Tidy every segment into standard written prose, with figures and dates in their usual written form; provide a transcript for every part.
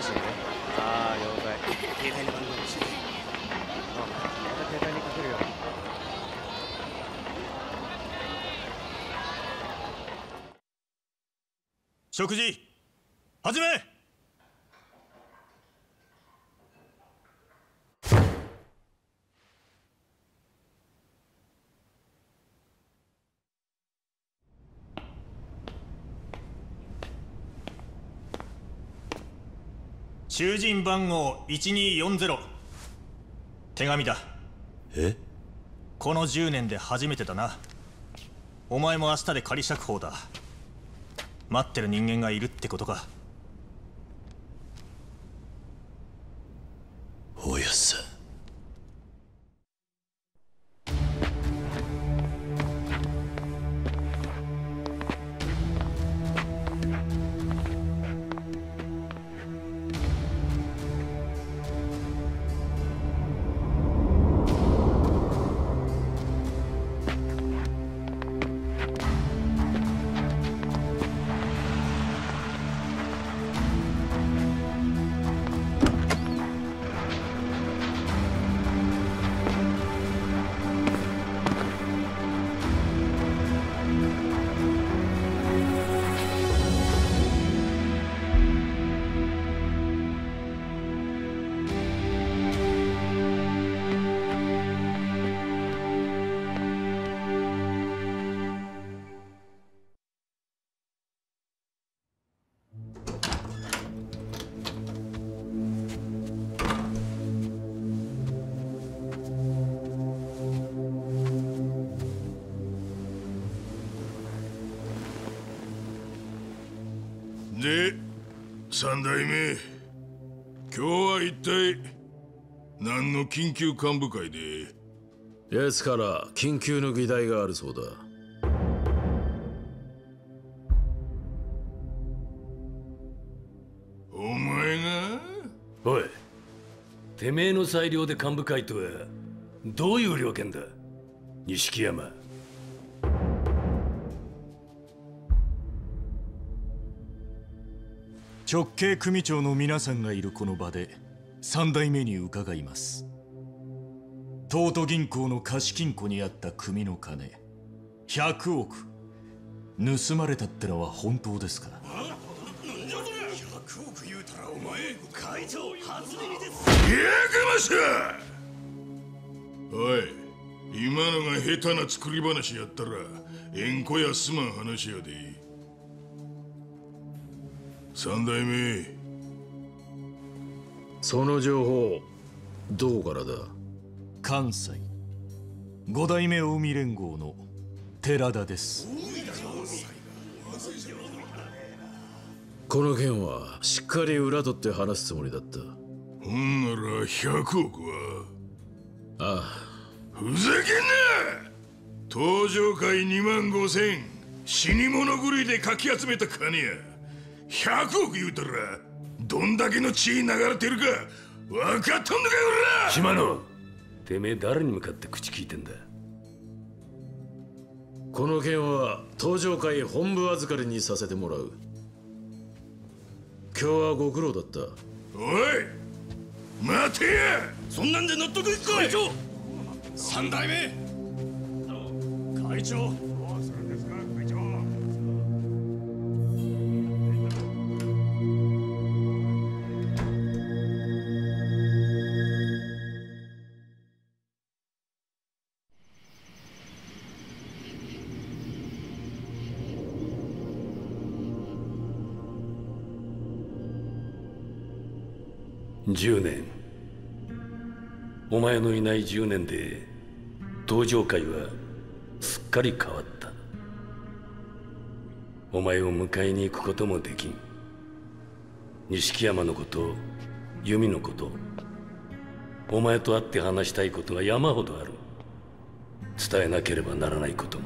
しいね。ああ、了解。携帯の番号にして。あ、また携帯にかけるよ。 食事始め。囚人番号1240。手紙だ。 え？ この10年で初めてだな。お前も明日で仮釈放だ。待ってる人間がいるってことか。 おやっさ。 で、三代目、今日は一体何の緊急幹部会で？ 奴から緊急の議題があるそうだ。 お前が？ おい、てめえの裁量で幹部会とはどういう了見だ、錦山。 直系組長の皆さんがいるこの場で三代目に伺います。東都銀行の貸金庫にあった組の金100億盗まれたってのは本当ですか ？100億言うたらお前会長初耳です。やかましゃ！おい、今のが下手な作り話やったら縁故やすまん話やで。三代目、 その情報どこからだ？ 関西五代目近江連合の寺田です。 この件はしっかり裏取って話すつもりだった。 ほんなら100億は？ ああ。ふざけんな！登場会25000死に物狂いでかき集めた金や。100億言うたらどんだけの血流れてるか分かっとんのかよ、おら！ 島野、てめえ誰に向かって口聞いてんだ？ この件は登場会本部預かりにさせてもらう。今日はご苦労だった。 おい待てや！そんなんで納得いくか？会長、三代目会長、 10年、お前のいない10年で登場会はすっかり変わった。お前を迎えに行くこともできん。錦山のこと、弓のこと、お前と会って話したいことが山ほどある。伝えなければならないことも。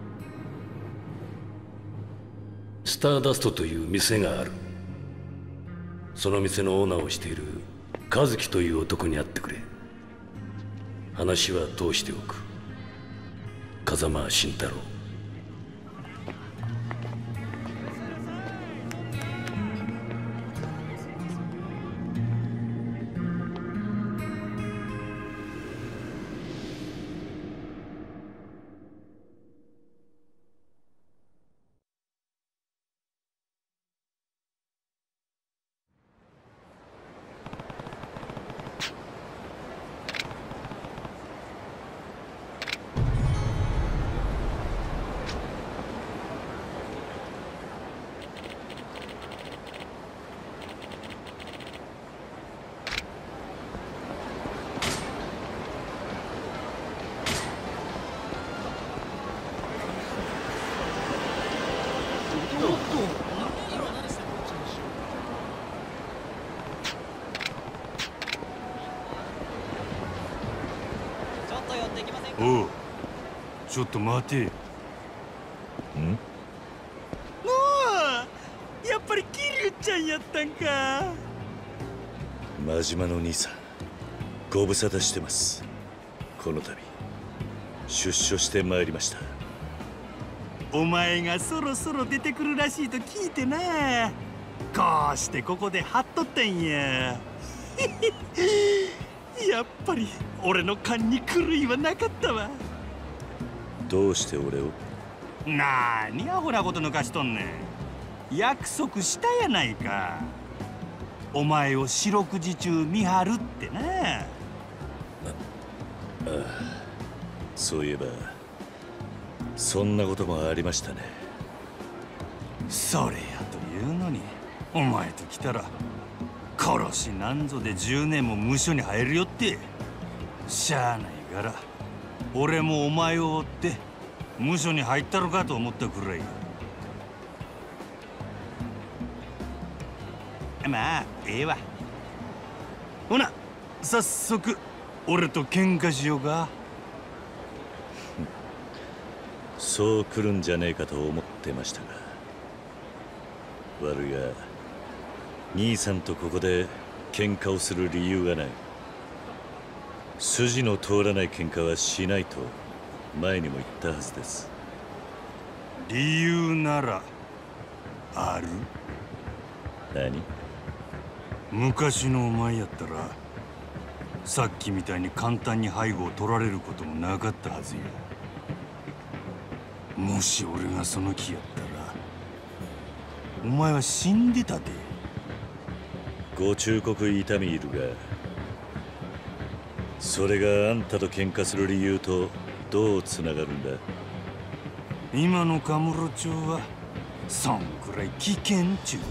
スターダストという店がある。その店のオーナーをしている和樹という男に会ってくれ。話は通しておく。風間慎太郎。 おう、ちょっと待て。 もうやっぱり桐生ちゃんやったんか。 真島の兄さん、ご無沙汰してます。この度出所してまいりました。 お前がそろそろ出てくるらしいと聞いてな、こうしてここで張っとったんや。やっぱり俺の勘に狂いはなかったわ。 どうして俺を？ なーにアホなこと抜かしとんねん。約束したやないか。お前を四六時中見張るってな。 そういえばそんなこともありましたね。 それやというのに、お前と来たら殺しなんぞで10年も無所に入るよって。しゃあないから俺もお前を追って無所に入ったろかと思ったくらい。まあええわ。ほな早速俺と喧嘩しようか。 そう来るんじゃねえかと思ってましたが、悪いが兄さんとここで喧嘩をする理由がない。筋の通らない喧嘩はしないと前にも言ったはずです。 理由ならある？ 何？ 昔のお前やったらさっきみたいに簡単に背後を取られることもなかったはずや。もし俺がその気やったらお前は死んでたで。 ご忠告痛みいるが、それがあんたと喧嘩する理由とどうつながるんだ？ 今のカムロ町はそんくらい危険ちゅう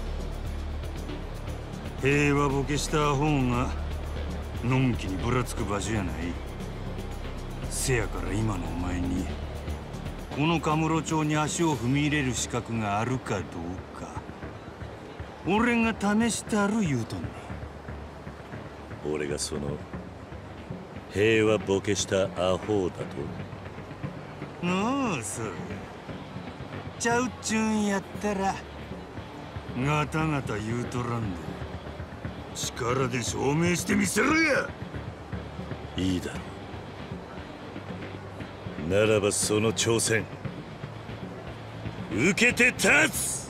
ことや。平和ボケしたアホがのんきにぶらつく場所やない。せやから今のお前にこのカムロ町に足を踏み入れる資格があるかどうか俺が試したる言うとんねん。俺がその平和ボケしたアホだと？ のう、そうや。ちゃうっちゅうんやったらガタガタ言うとらんで力で証明してみせろや。 いいだろう。ならばその挑戦受けて立つ。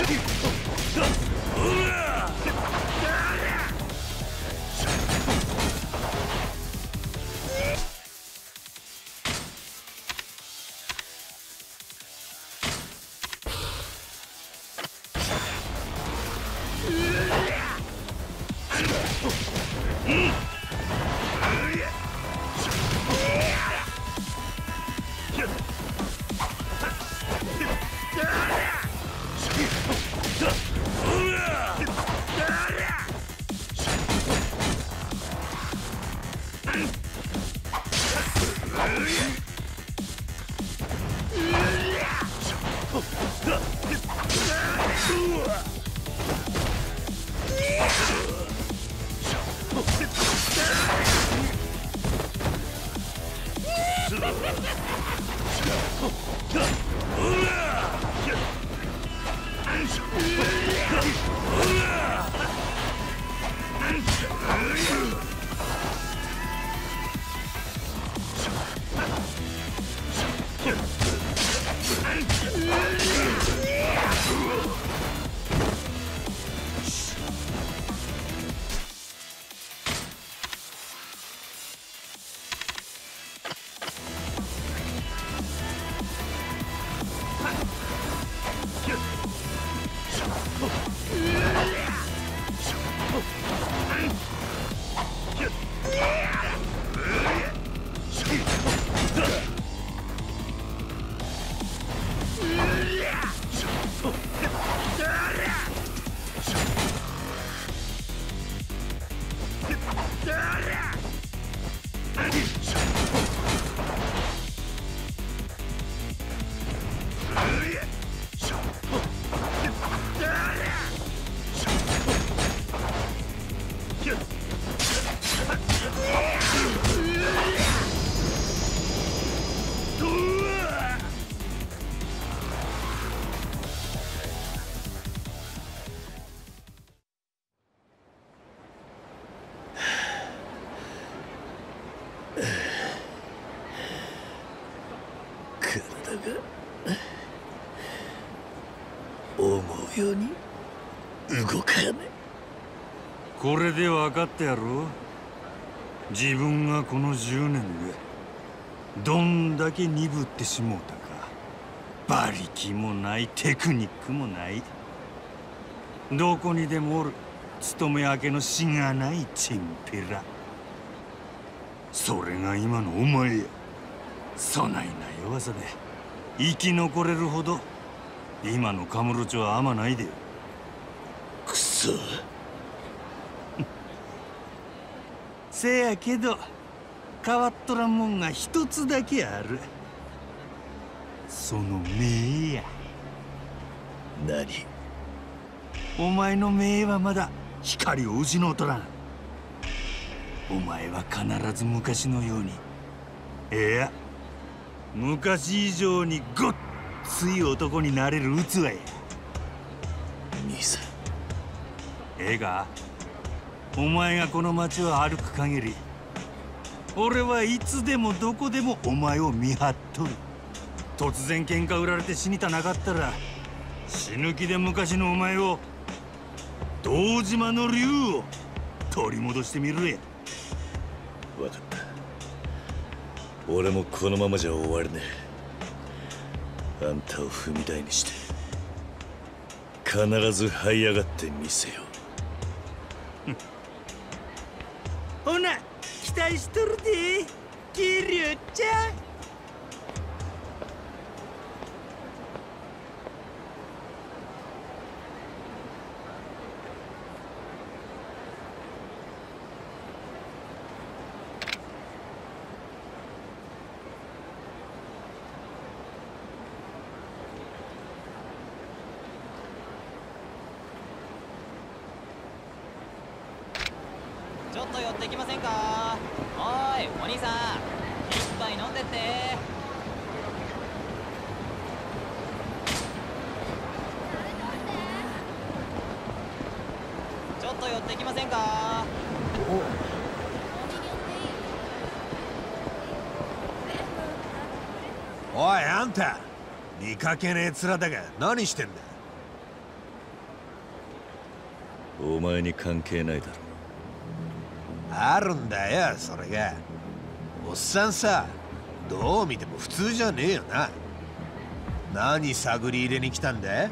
思うように動かねえ。 これで分かったやろ。自分がこの10年でどんだけ鈍ってしもうたか。馬力もないテクニックもない、どこにでもおる勤め明けのしがないチンピラ。それが今のお前や。そないな弱さで生き残れるほど今のカムロ町は甘ないでよ。 くそ。 せやけど変わっとらんもんが一つだけある。その目や。 何？ お前の目はまだ光を失うとらん。お前は必ず昔のように、いや昔以上にごっつい男になれる器や。 兄さん。 ええか、お前がこの街を歩く限り俺はいつでもどこでもお前を見張っとる。突然喧嘩売られて死にたなかったら死ぬ気で昔のお前を、堂島の竜を取り戻してみるや。 分かった。俺もこのままじゃ終われねえ。あんたを踏み台にして必ず這い上がってみせよう。ほな期待しとるで桐生ちゃん。 ちょっと寄ってきませんか。おーいお兄さん、一杯飲んでって。ちょっと寄ってきませんか。 おいあんた、見かけねえ面だが何してんだ。 お前に関係ないだろ。 あるんだよ、それが。おっさんさ、どう見ても普通じゃねえよな。何探り入れに来たんだ？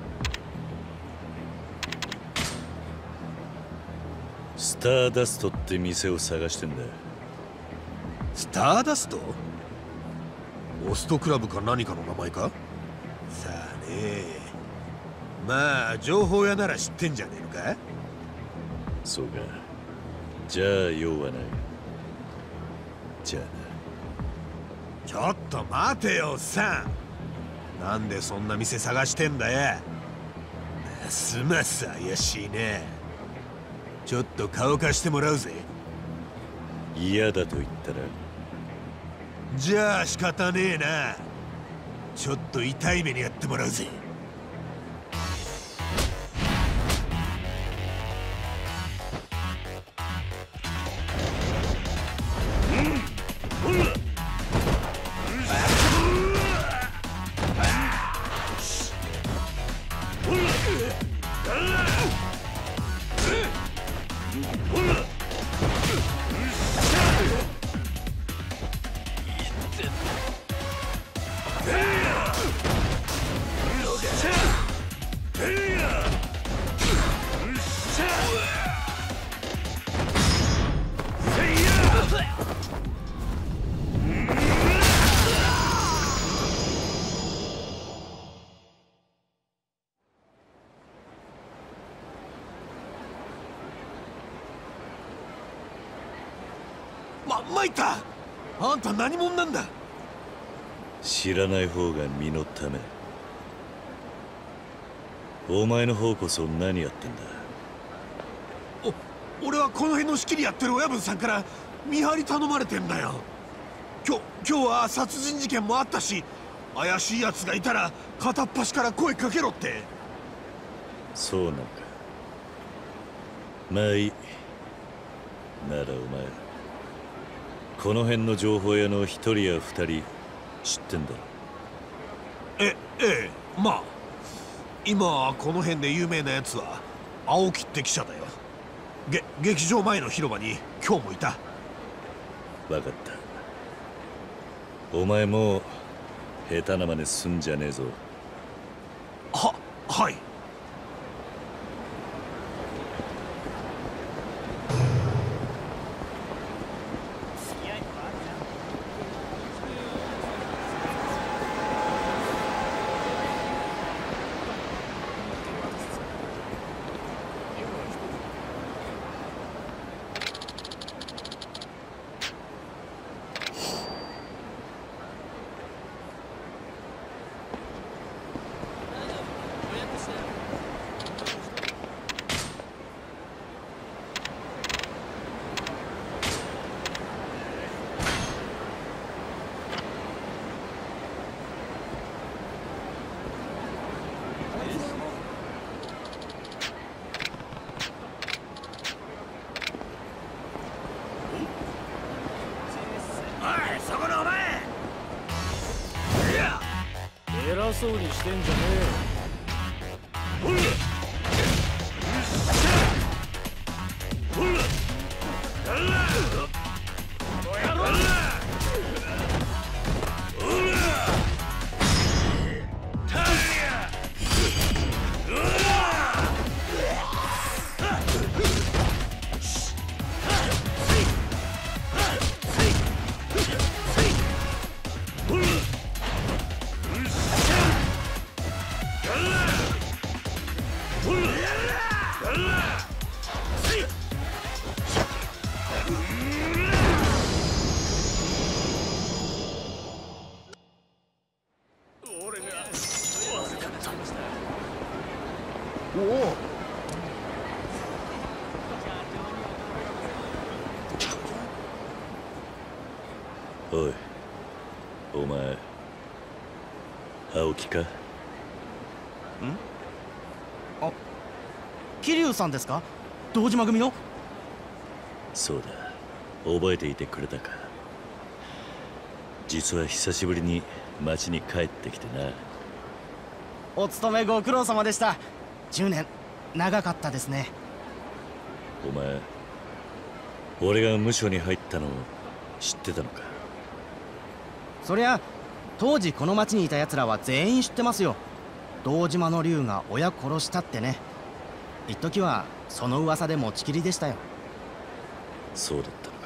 スターダストって店を探してんだ。 スターダスト？ホストクラブか何かの名前か？さあね。まあ情報屋なら知ってんじゃねえのか？ そうか。じゃあ用はない。じゃあな。 ちょっと待てよ、おっさん。なんでそんな店探してんだよ。ますます怪しいね。ちょっと顔貸してもらうぜ。 嫌だと言ったら？ じゃあ仕方ねえな。ちょっと痛い目にやってもらうぜ。参った。あんた何者なんだ？ 知らない方が身のため。お前の方こそ何やってんだ？ 俺はこの辺の仕切りやってる親分さんから見張り頼まれてんだよ。今日は殺人事件もあったし、怪しい奴がいたら片っ端から声かけろって。 そうなんか。まあいい。ならお前この辺の情報屋の一人や二人知ってんだろ？ ええ、まあ今この辺で有名なやつは青木って記者だよ。劇場前の広場に今日もいた。 分かった。お前もう下手な真似すんじゃねえぞ。 はい。 偉そうにしてんじゃねえよ。 おい、お前青木か？ん？ あ、桐生さんですか？堂島組の？ そうだ、覚えていてくれたか。実は久しぶりに町に帰ってきてな。 お勤めご苦労様でした。10年長かったですね。 お前、俺が無所に入ったのを知ってたのか？ そりゃ当時この町にいた奴らは全員知ってますよ。堂島の竜が親殺したってね。一時はその噂で持ちきりでしたよ。 そうだったのか。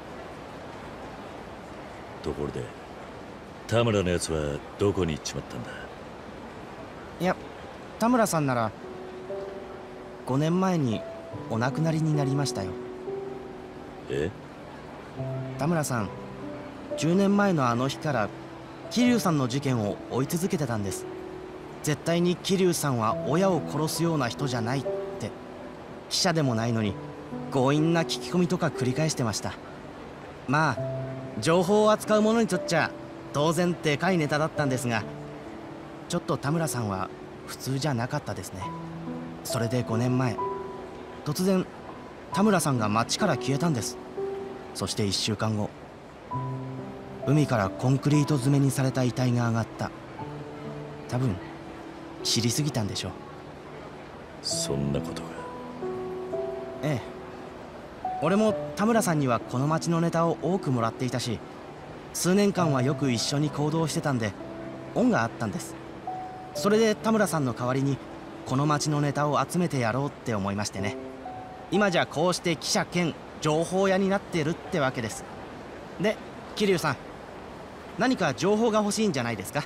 ところで田村のやつはどこに行っちまったんだ？ いや、田村さんなら5年前にお亡くなりになりましたよ。 え？ 田村さん、10年前のあの日から桐生さんの事件を追い続けてたんです。絶対に桐生さんは親を殺すような人じゃないって。記者でもないのに強引な聞き込みとか繰り返してました。まあ情報を扱う者にとっちゃ当然でかいネタだったんですが、ちょっと田村さんは普通じゃなかったですね。それで5年前、突然田村さんが町から消えたんです。そして1週間後、海からコンクリート詰めにされた遺体が上がった。多分知りすぎたんでしょう。 そんなことが。 ええ、俺も田村さんにはこの町のネタを多くもらっていたし、数年間はよく一緒に行動してたんで恩があったんです。それで田村さんの代わりにこの町のネタを集めてやろうって思いましてね。今じゃこうして記者兼情報屋になってるってわけです。で、桐生さん、何か情報が欲しいんじゃないですか？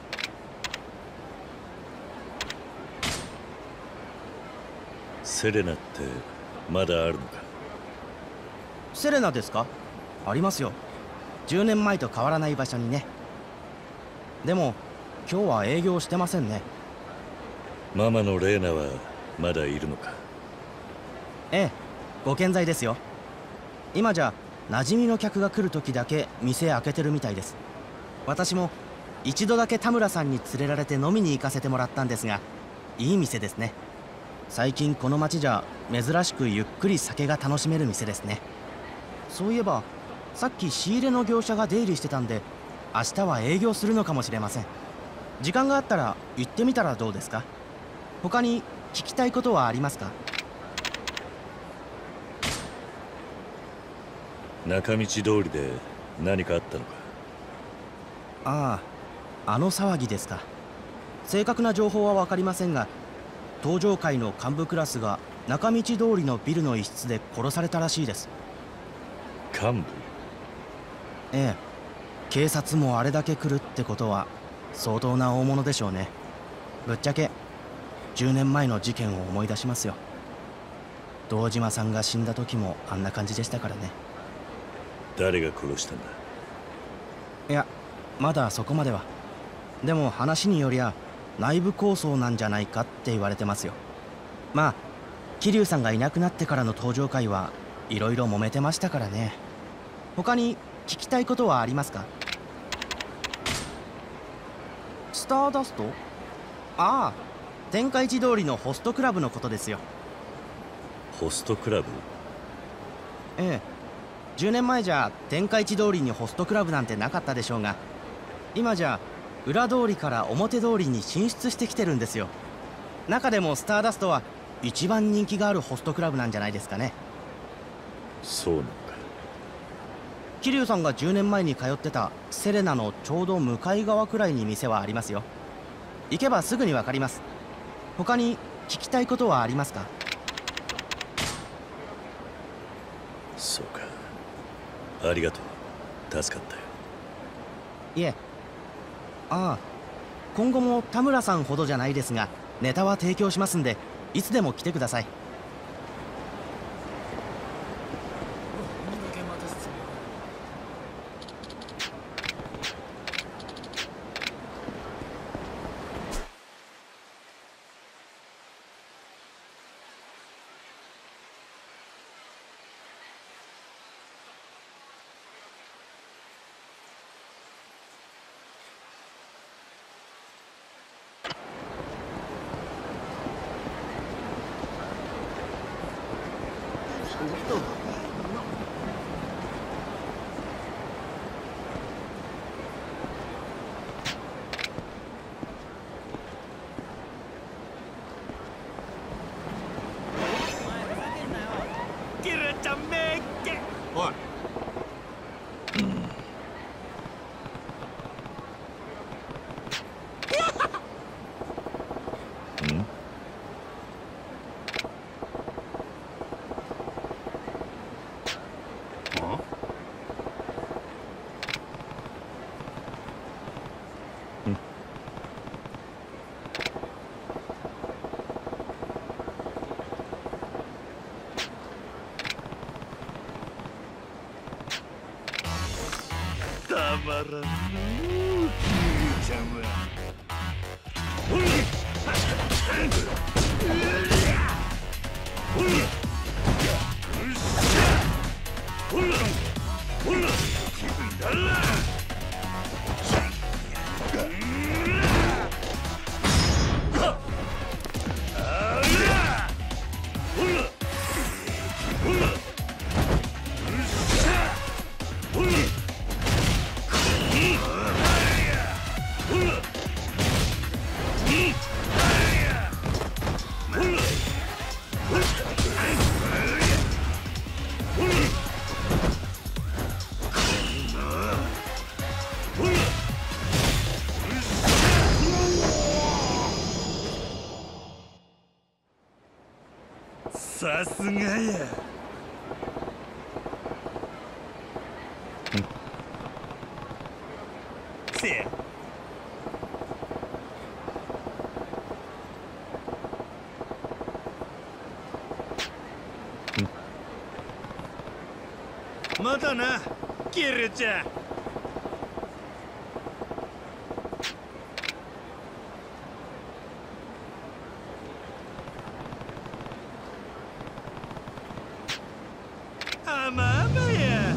セレナってまだあるのか？ セレナですか？ありますよ。10年前と変わらない場所にね。でも今日は営業してませんね。 ママのレーナはまだいるのか？ ええ、ご健在ですよ。今じゃ馴染みの客が来る時だけ店開けてるみたいです。私も一度だけ田村さんに連れられて飲みに行かせてもらったんですが、いい店ですね。最近この町じゃ珍しくゆっくり酒が楽しめる店ですね。そういえばさっき仕入れの業者が出入りしてたんで、明日は営業するのかもしれません。時間があったら行ってみたらどうですか？他に聞きたいことはありますか？ 中道通りで何かあったのか？ ああ、あの騒ぎですか。正確な情報は分かりませんが、登場会の幹部クラスが中道通りのビルの一室で殺されたらしいです。 幹部？ ええ、警察もあれだけ来るってことは相当な大物でしょうね。ぶっちゃけ10年前の事件を思い出しますよ。堂島さんが死んだ時もあんな感じでしたからね。 誰が殺したんだ？ いや、まだそこまでは。でも話によりゃ内部抗争なんじゃないかって言われてますよ。まあ桐生さんがいなくなってからの登場会はいろいろ揉めてましたからね。他に聞きたいことはありますか？スターダスト？ああ、天下一通りのホストクラブのことですよ。 ホストクラブ？ ええ、10年前じゃ天下一通りにホストクラブなんてなかったでしょうが、今じゃ裏通りから表通りに進出してきてるんですよ。中でもスターダストは一番人気があるホストクラブなんじゃないですかね。 そうなのか。 桐生さんが10年前に通ってたセレナのちょうど向かい側くらいに店はありますよ。行けばすぐにわかります。他に聞きたいことはありますか？ そうか、ありがとう、助かったよ。 いえ、ああ、今後も田村さんほどじゃないですがネタは提供しますんで、いつでも来てください。 キルまらんのう、キリちゃんは。さすがや。せや。まだな、キルちゃん。あまあまや。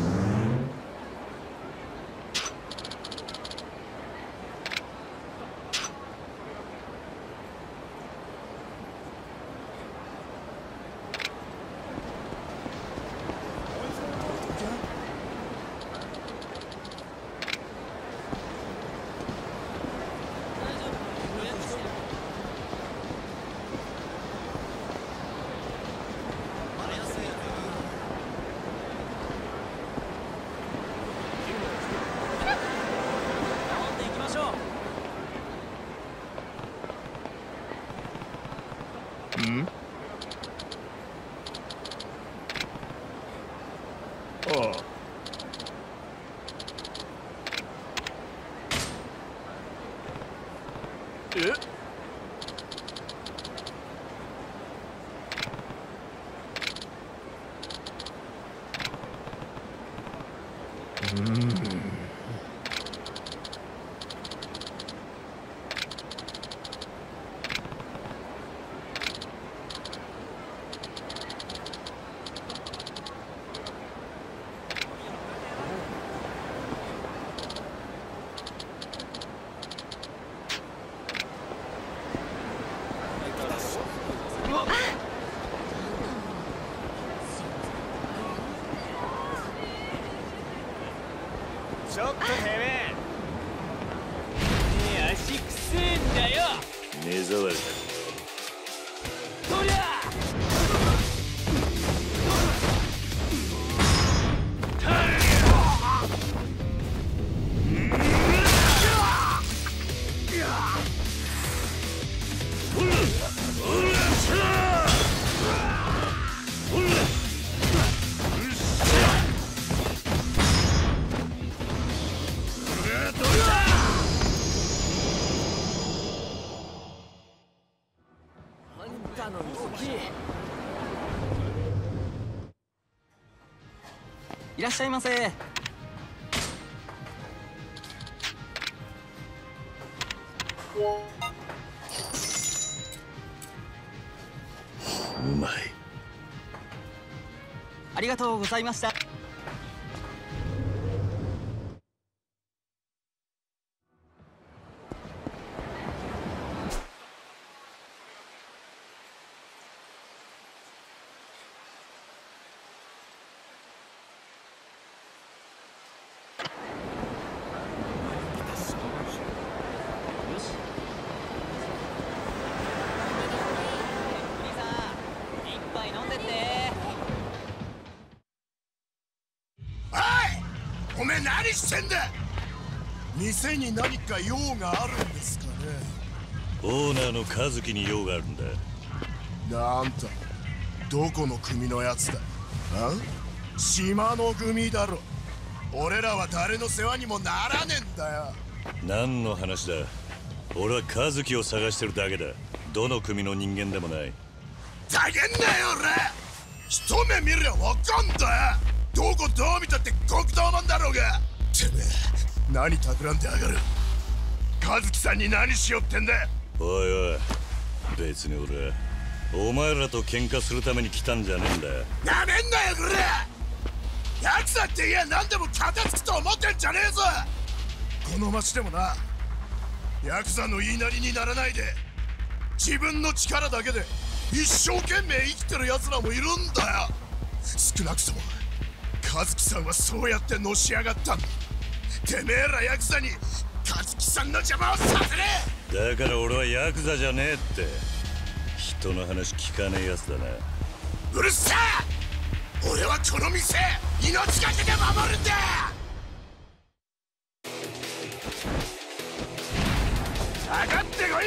ん？ああ。え？ちょっとてめえ、足くせえんだよ。 目障りだ。 そりゃいらっしゃいませ。 うまい。 ありがとうございました。 おめえ何してんだ。店に何か用があるんですかね。 オーナーの和樹に用があるんだ。 なんとどこの組のやつだ。あ？島の組だろ。俺らは誰の世話にもならねえんだよ。 何の話だ。俺は和樹を探してるだけだ。どの組の人間でもない。 ざけんなよ俺。一目見りゃわかんだよ。どこどう見たって黒道なんだろうが。てめえ何企んでやがる。和樹さんに何しよってんだ。 おいおい、別に俺はお前らと喧嘩するために来たんじゃねえんだよ。 なめんなよこれ。ヤクザって言え何でも片付くと思ってんじゃねえぞ。この町でもな、ヤクザの言いなりにならないで自分の力だけで一生懸命生きてる奴らもいるんだよ。少なくとも和樹さんはそうやってのし上がったんだ。てめえらヤクザに和樹さんの邪魔をさせねえ。だから俺はヤクザじゃねえって。人の話聞かねえやつだな。 うるせえ。俺はこの店命がけで守るんだ。上がってこいや。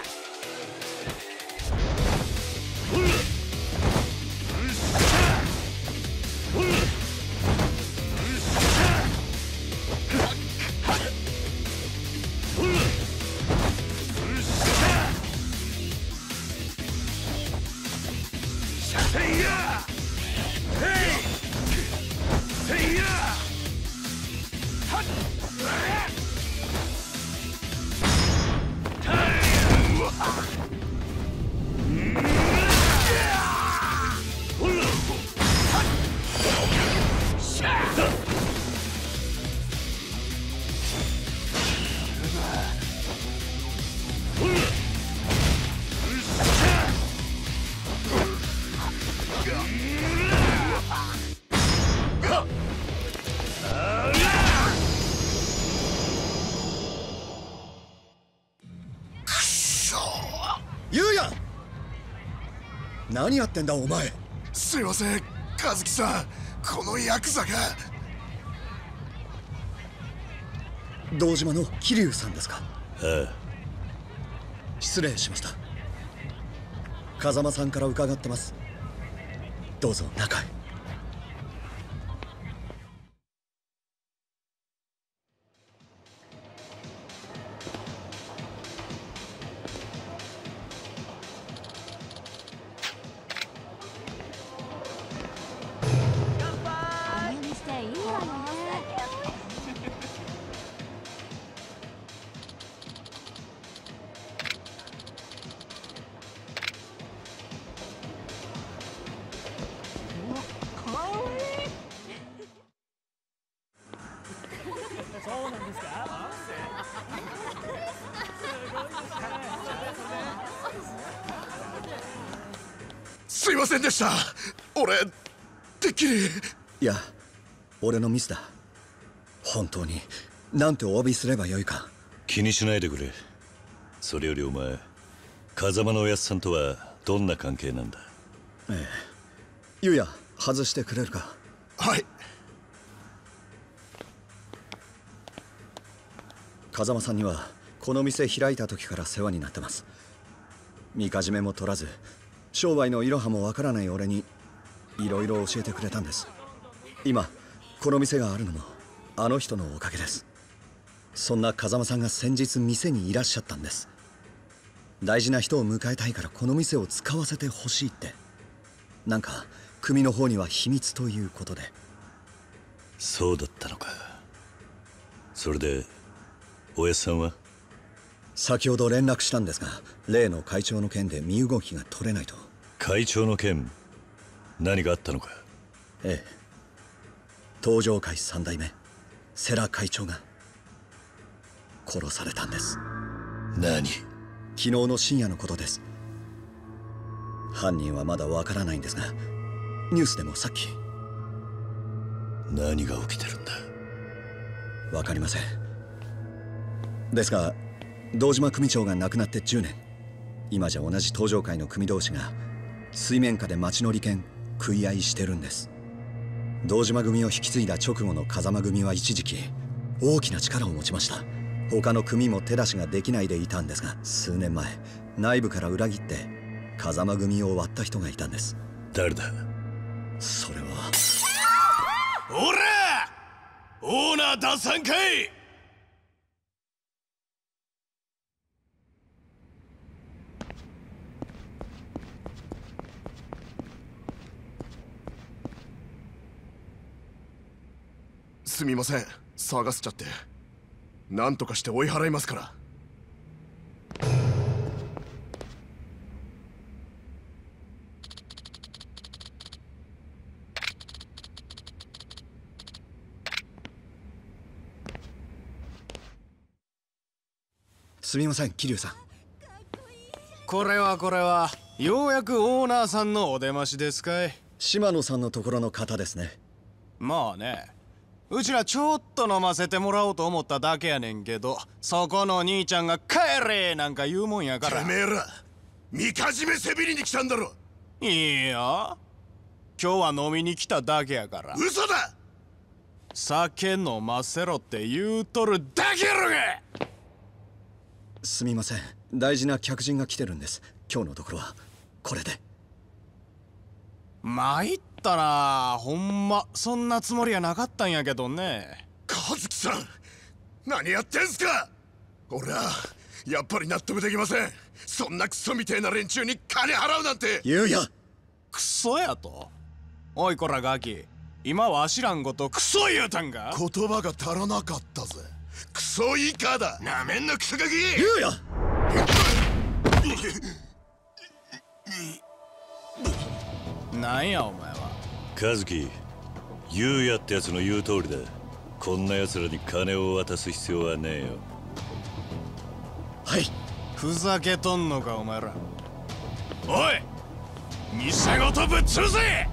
何やってんだお前。 すいません和樹さん、このヤクザが。 堂島の桐生さんですか。 ああ、 失礼しました。風間さんから伺ってます。どうぞ中へ。 すいませんでした。俺てっきり。 いや、俺のミスだ。本当になんてお詫びすればよいか。 気にしないでくれ。それよりお前、風間のおやつさんとはどんな関係なんだ。 ええ、ゆうや外してくれるか。 はい。 風間さんにはこの店開いた時から世話になってます。みかじめも取らず商売のいろはもわからない俺にいろいろ教えてくれたんです。今この店があるのもあの人のおかげです。そんな風間さんが先日店にいらっしゃったんです。大事な人を迎えたいからこの店を使わせてほしいって。なんか組の方には秘密ということで。 そうだったのか。それでおやつさんは？ 先ほど連絡したんですが、例の会長の件で身動きが取れないと。 会長の件、何があったのか。 ええ、東上会3代目世良会長が殺されたんです。 何？ 昨日の深夜のことです。犯人はまだわからないんですが、ニュースでもさっき。 何が起きてるんだ？ わかりません。ですが堂島組長が亡くなって10年。今じゃ同じ東上会の組同士が水面下で町の利権食い合いしてるんです。堂島組を引き継いだ直後の風間組は一時期大きな力を持ちました。他の組も手出しができないでいたんですが、数年前内部から裏切って風間組を割った人がいたんです。 誰だ？ それは。 おらオーナー出さんかい。すみません、騒がせちゃって。 何とかして追い払いますから。 すみません、桐生さん。 これはようやくオーナーさんのお出ましですかい。 島野さんのところの方ですね。 まあね、うちらちょっと飲ませてもらおうと思っただけやねんけど、そこの兄ちゃんが帰れなんか言うもんやから。 てめえらみかじめせびりに来たんだろ。 いいや、今日は飲みに来ただけやから。 嘘だ。 酒飲ませろって言うとるだけやろが。 すみません、大事な客人が来てるんです。今日のところはこれで。 参ったな、ほんまそんなつもりはなかったんやけどね。 和樹さん、何やってんすか。俺はやっぱり納得できません。そんなクソみてえな連中に金払うなんて。 言うや。 クソやと。おいこらガキ、今は知らんことクソ言うたんか。 言葉が足らなかったぜ。クソ以下だ。なめんなクソガキ。 言うや。 なんやお前は。 和樹、優也ってやつの言う通りだ。こんな奴らに金を渡す必要はねえよ。 はい。 ふざけとんのかお前ら。おい、店ごとぶっ潰せ。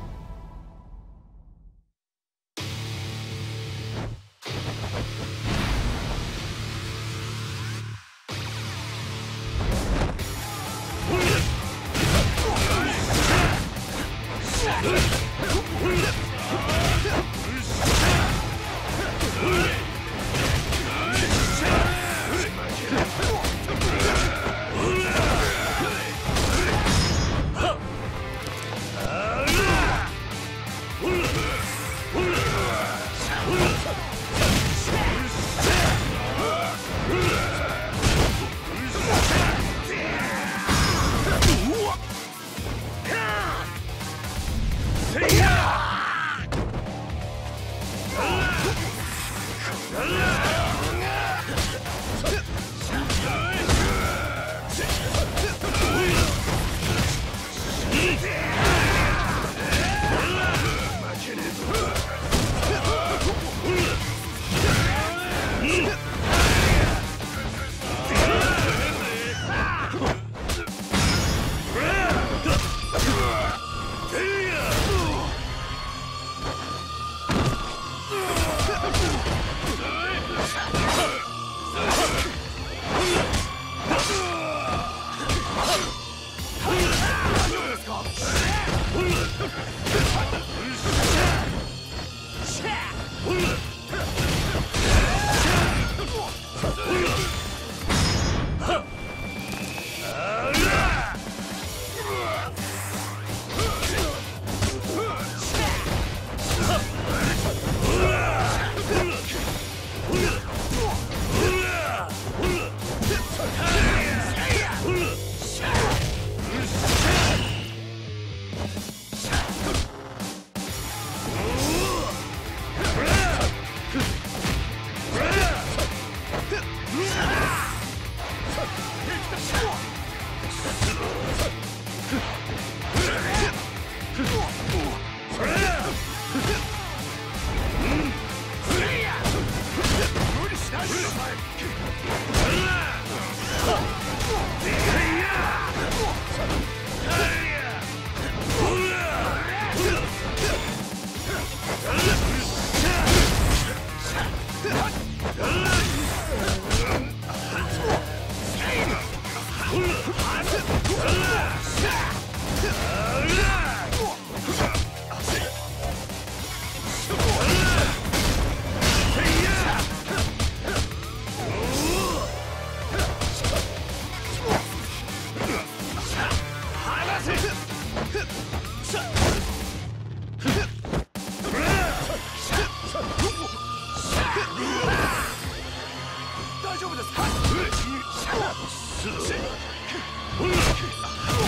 大丈夫ですか。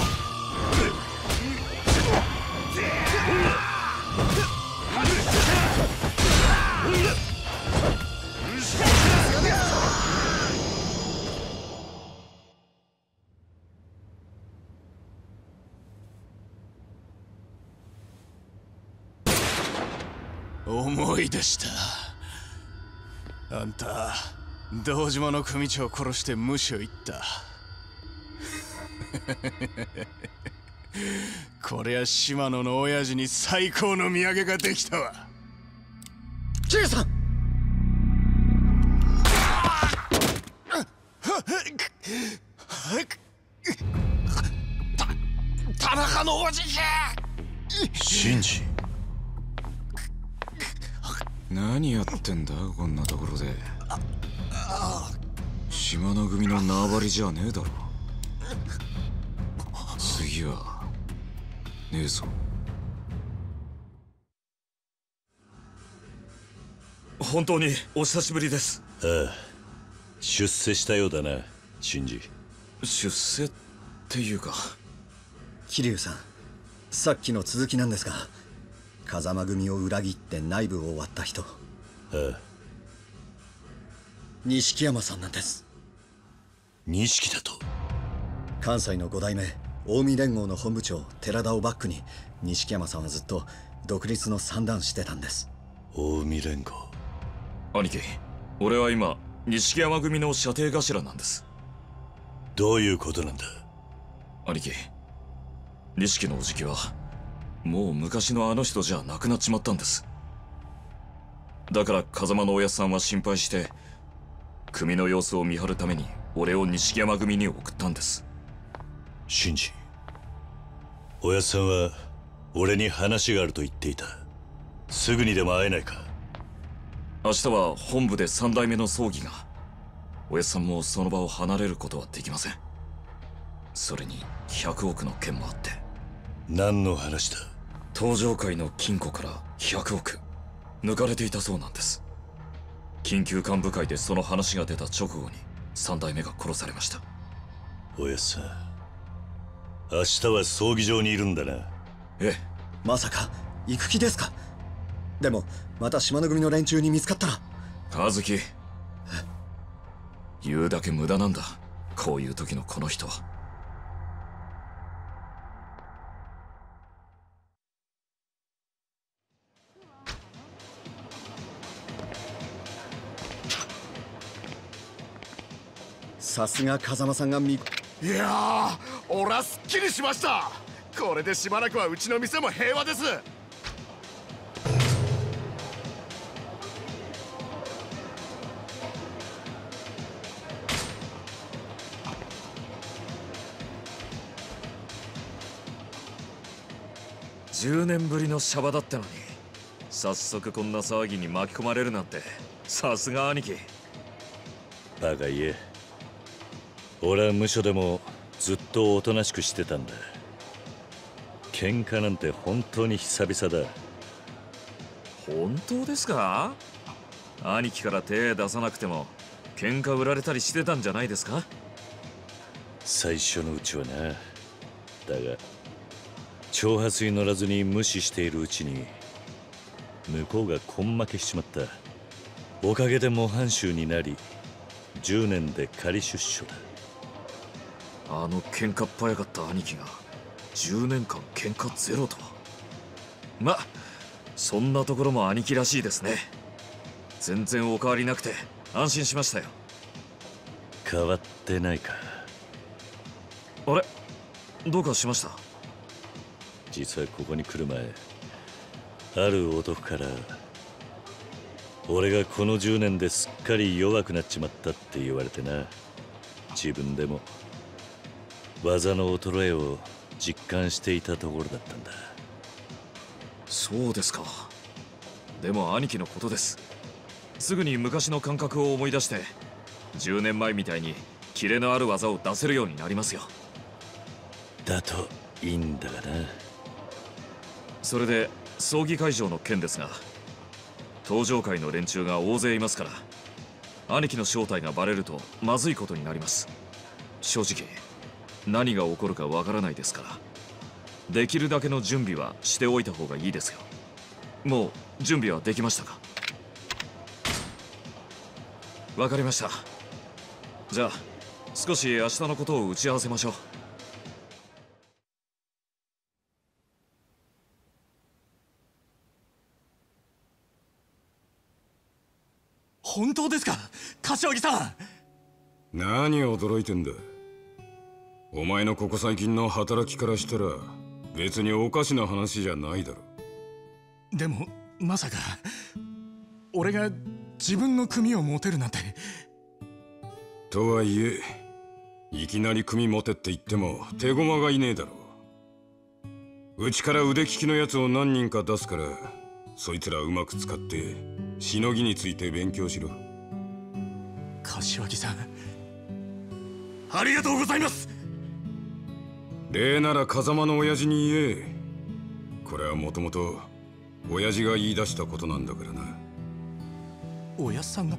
思い出した。あんた堂島の組長を殺して無所行ったこりゃ島野の親父に最高の土産ができたわ。 じいさん、 田中のおじけ。 シンジ、 何やってんだこんなところで。島の組の縄張りじゃねえだろ。次はねえぞ。 本当にお久しぶりです。ああ、出世したようだな、シンジ。 出世っていうか。 桐生さん、さっきの続きなんですが、風間組を裏切って内部を割った人、錦山さんなんです。 錦だと？ 関西の5代目近江連合の本部長寺田をバックに錦山さんはずっと独立の算段してたんです。 近江連合。 兄貴、俺は今錦山組の射程頭なんです。 どういうことなんだ？ 兄貴、錦のおじきはもう昔のあの人じゃなくなっちまったんです。だから風間のおやっさんは心配して組の様子を見張るために俺を錦山組に送ったんです。 シンジ、おやっさんは俺に話があると言っていた。すぐにでも会えないか？ 明日は本部で3代目の葬儀が。おやっさんもその場を離れることはできません。それに100億の件もあって。 何の話だ？ 東上界の金庫から100億抜かれていたそうなんです。緊急幹部会でその話が出た直後に3代目が殺されました。 おやっさん、明日は葬儀場にいるんだな。 ええ。 まさか行く気ですか？でもまた島の組の連中に見つかったら。 和樹、言うだけ無駄なんだ、こういう時のこの人は。 さすが風間さんがいやー、俺はすっきりしました。これでしばらくはうちの店も平和です。 10年ぶりのシャバだったのに早速こんな騒ぎに巻き込まれるなんて、さすが兄貴。 バカ言え。俺は無所でもずっとおとなしくしてたんだ。喧嘩なんて本当に久々だ。 本当ですか？兄貴から手出さなくても喧嘩売られたりしてたんじゃないですか？ 最初のうちはな。だが挑発に乗らずに無視しているうちに向こうが根負けしちまった。おかげで模範囚になり10年で仮出所だ。 あの喧嘩っ早かった兄貴が10年間喧嘩ゼロとは。ま、そんなところも兄貴らしいですね。全然お変わりなくて安心しましたよ。 変わってないか？ あれ、どうかしました？ 実はここに来る前、ある男から俺がこの10年ですっかり弱くなっちまったって言われてな。自分でも技の衰えを実感していたところだったんだ。 そうですか。でも兄貴のことです。すぐに昔の感覚を思い出して10年前みたいにキレのある技を出せるようになりますよ。 だといいんだがな。 それで葬儀会場の件ですが、東上界の連中が大勢いますから、兄貴の正体がバレるとまずいことになります。正直何が起こるかわからないですから、できるだけの準備はしておいた方がいいですよ。もう準備はできましたか？わかりました。じゃあ少し明日のことを打ち合わせましょう。 本当ですか、柏木さん。 何驚いてんだ。お前のここ最近の働きからしたら別におかしな話じゃないだろ。 でもまさか俺が自分の組を持てるなんて。 とはいえいきなり組持てって言っても手駒がいねえだろ。うちから腕利きのやつを何人か出すから、そいつらうまく使ってしのぎについて勉強しろ。 柏木さん、ありがとうございます。 礼なら風間の親父に言え。これはもともと親父が言い出したことなんだからな。 親父さんが？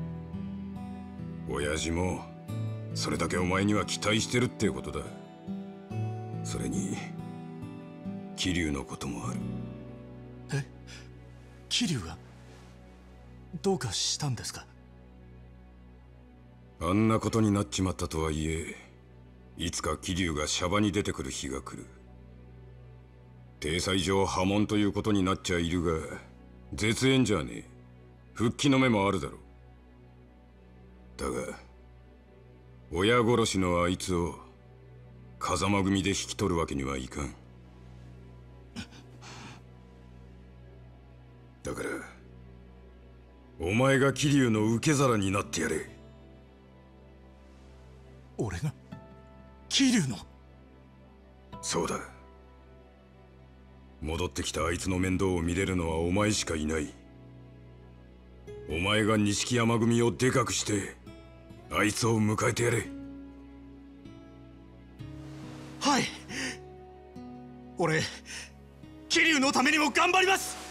親父もそれだけお前には期待してるってことだ。それに桐生のこともある。 え、桐生がどうかしたんですか？ あんなことになっちまったとはいえ、いつか桐生がシャバに出てくる日が来る。体裁上破門ということになっちゃいるが、絶縁じゃねえ。復帰の目もあるだろう。だが親殺しのあいつを風間組で引き取るわけにはいかん。だからお前が桐生の受け皿になってやれ。 俺が桐生の？ そうだ。戻ってきたあいつの面倒を見れるのはお前しかいない。お前が錦山組をでかくしてあいつを迎えてやれ。 はい、俺桐生のためにも頑張ります。